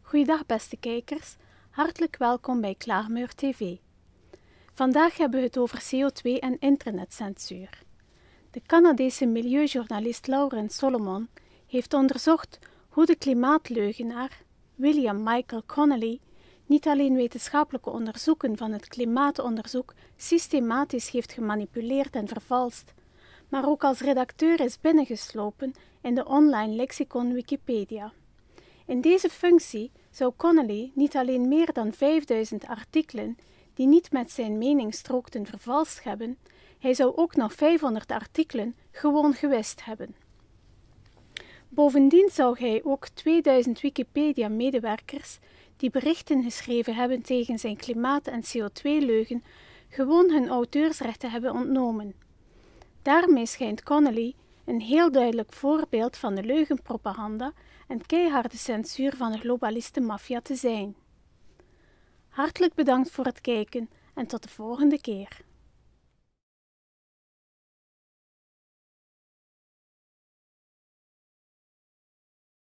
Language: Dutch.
Goeiedag beste kijkers, hartelijk welkom bij Klaarmuur TV. Vandaag hebben we het over CO2 en internetcensuur. De Canadese milieujournalist Lauren Solomon heeft onderzocht hoe de klimaatleugenaar William Michael Connelly niet alleen wetenschappelijke onderzoeken van het klimaatonderzoek systematisch heeft gemanipuleerd en vervalst, maar ook als redacteur is binnengeslopen in de online lexicon Wikipedia. In deze functie zou Connelly niet alleen meer dan 5000 artikelen die niet met zijn mening strookten vervalst hebben, hij zou ook nog 500 artikelen gewoon gewist hebben. Bovendien zou hij ook 2000 Wikipedia-medewerkers die berichten geschreven hebben tegen zijn klimaat- en CO2-leugen gewoon hun auteursrechten hebben ontnomen. Daarmee schijnt Connelly een heel duidelijk voorbeeld van de leugenpropaganda en keiharde censuur van de globalistenmaffia te zijn. Hartelijk bedankt voor het kijken en tot de volgende keer.